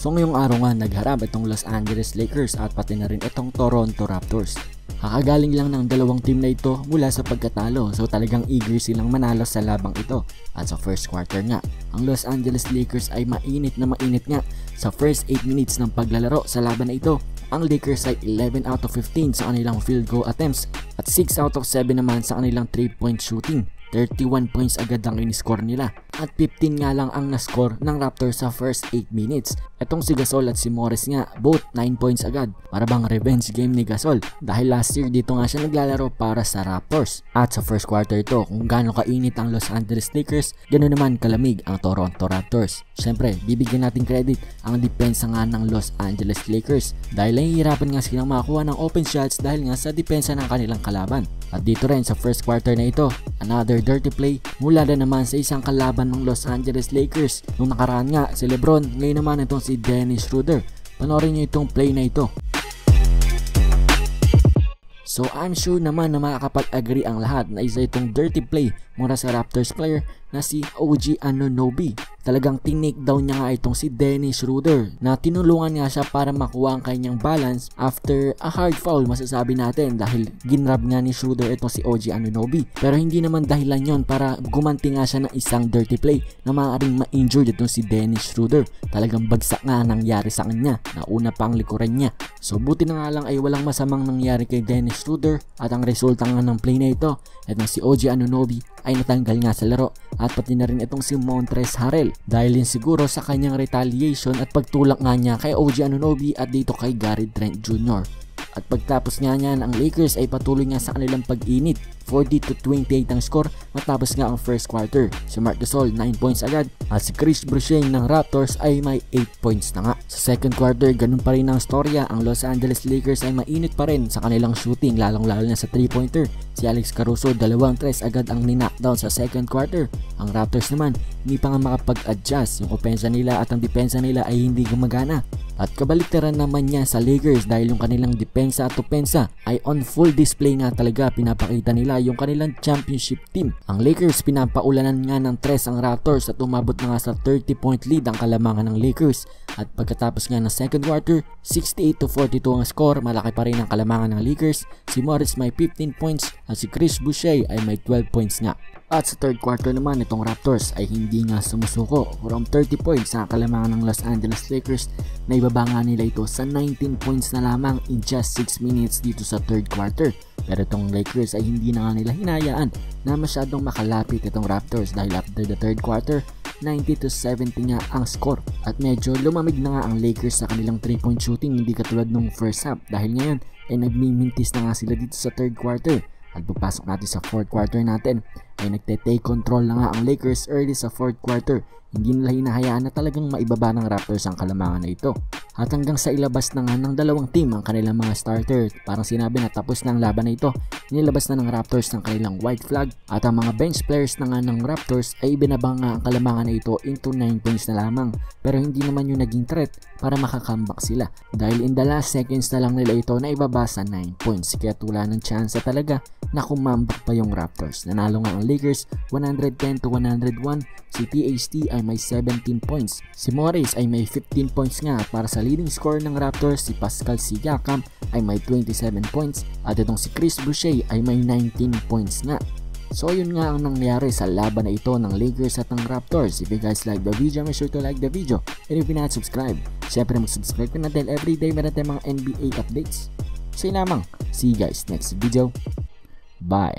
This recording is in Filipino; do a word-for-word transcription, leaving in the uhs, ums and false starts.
So ngayong araw nga nagharap itong Los Angeles Lakers at pati na rin itong Toronto Raptors. Kakagaling lang ng dalawang team na ito mula sa pagkatalo, so talagang eager silang manalo sa labang ito. At sa first quarter nga, ang Los Angeles Lakers ay mainit na mainit nga. Sa first eight minutes ng paglalaro sa laban na ito, ang Lakers ay eleven out of fifteen sa kanilang field goal attempts at six out of seven naman sa kanilang three point shooting. thirty-one points agad ang in-score nila at fifteen nga lang ang na-score ng Raptors sa first eight minutes. Etong si Gasol at si Morris nga, both nine points agad. Para bang revenge game ni Gasol dahil last year dito nga siya naglalaro para sa Raptors. At sa first quarter ito, kung gaano kainit ang Los Angeles Lakers, ganoon naman kalamig ang Toronto Raptors. Siyempre, bibigyan natin credit ang depensa nga ng Los Angeles Lakers dahil nahihirapan nga silang makakuha ng open shots dahil nga sa depensa ng kanilang kalaban. At dito rin sa first quarter na ito, another dirty play mula na naman sa isang kalaban ng Los Angeles Lakers. Nung nakaraan nga si LeBron, ngayon naman itong si Dennis Schroeder. Panoorin nyo itong play na ito. So I'm sure naman na makakapag-agree ang lahat na isa itong dirty play mula sa Raptors player na si O G Anunoby. Talagang tinake down niya nga itong si Dennis Schroeder na tinulungan nga siya para makuha ang kanyang balance after a hard foul, masasabi natin, dahil ginrab nga ni Schroeder itong si O G Anunoby. Pero hindi naman dahilan yon para gumanti nga siya ng isang dirty play na maaaring ma-injured itong si Dennis Schroeder. Talagang bagsak nga nangyari sa kanya, nauna pa ang likuran niya. So buti na nga lang ay walang masamang nangyari kay Dennis Schroeder at ang resulta nga ng play na ito, itong si O G Anunoby ay natanggal nga sa laro at pati na rin itong si Montrezl Harrell dahil din siguro sa kanyang retaliation at pagtulak nga niya kay O G Anunoby at dito kay Gary Trent Junior At pagtapos nga niyan, ang Lakers ay patuloy nga sa kanilang pag-init. forty to twenty-eight ang score matapos nga ang first quarter. Si Marc Gasol nine points agad at si Chris Boucher ng Raptors ay may eight points na nga. Sa second quarter, ganun pa rin ang storya. Ang Los Angeles Lakers ay mainit pa rin sa kanilang shooting, lalong lalo na sa three pointer. Si Alex Caruso dalawang tres agad ang ni-knockdown sa second quarter. Ang Raptors naman hindi pa nga makapag-adjust. Yung opensa nila at ang depensa nila ay hindi gumagana. At kabaliktaran naman niya sa Lakers dahil yung kanilang depensa at opensa ay on full display nga talaga. Pinapakita nila yung kanilang championship team. Ang Lakers pinapaulanan nga ng tres ang Raptors at umabot na nga sa thirty point lead ang kalamangan ng Lakers. At pagkatapos nga ng second quarter, sixty-eight to forty-two ang score. Malaki pa rin ang kalamangan ng Lakers. Si Morris may fifteen points at si Chris Boucher ay may twelve points nga. At sa third quarter naman, itong Raptors ay hindi nga sumusuko. From thirty points sa kalamangan ng Los Angeles Lakers, na ibaba nga nila ito sa nineteen points na lamang in just six minutes dito sa third quarter. Pero itong Lakers ay hindi na nga nila hinayaan na masyadong makalapit itong Raptors dahil after the third quarter, ninety to seventy nga ang score. At medyo lumamig na nga ang Lakers sa kanilang three point shooting, hindi katulad nung first half dahil ngayon ay nagmimintis na nga sila dito sa third quarter. At pagpasok natin sa fourth quarter natin ay nagte-take control na nga ang Lakers early sa fourth quarter. Hindi nila hinahayaan na talagang maibaba ng Raptors ang kalamangan na ito. At hanggang sa ilabas na nga ng dalawang team ang kanilang mga starter, parang sinabi na tapos na ang laban na ito, inilabas na ng Raptors ng kanilang white flag at ang mga bench players na nga ng Raptors ay binabang nga ang kalamangan na ito into nine points na lamang. Pero hindi naman yung naging threat para makakambak sila dahil in the last seconds na lang nila ito na ibaba sa nine points. Kaya tula ng chance talaga na kumambak pa yung Raptors. Nanalo nga ang Lakers one ten to one oh one. Si T H T ay may seventeen points. Si Morris ay may fifteen points nga. Para sa leading scorer ng Raptors, si Pascal Siakam ay may twenty-seven points. At itong si Chris Boucher ay may nineteen points nga. So yun nga ang nangyari sa laban na ito ng Lakers at ng Raptors. If you guys like the video, make sure to like the video. And if you're not subscribed, syempre mag-subscribe ka na dahil everyday meron tayong mga N B A updates. So yun lamang. See you guys next video. Bye.